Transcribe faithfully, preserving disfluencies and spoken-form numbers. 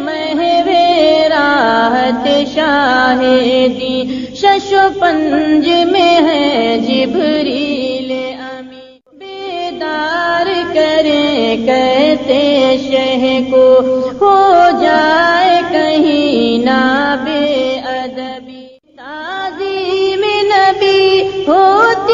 महवे राहत शाहिदी, शशो पंज में है जिब्रील अमी। बेदार करें कैसे शह को, हो जाए कहीं ना बेअदबी। ताज़ीम नबी होती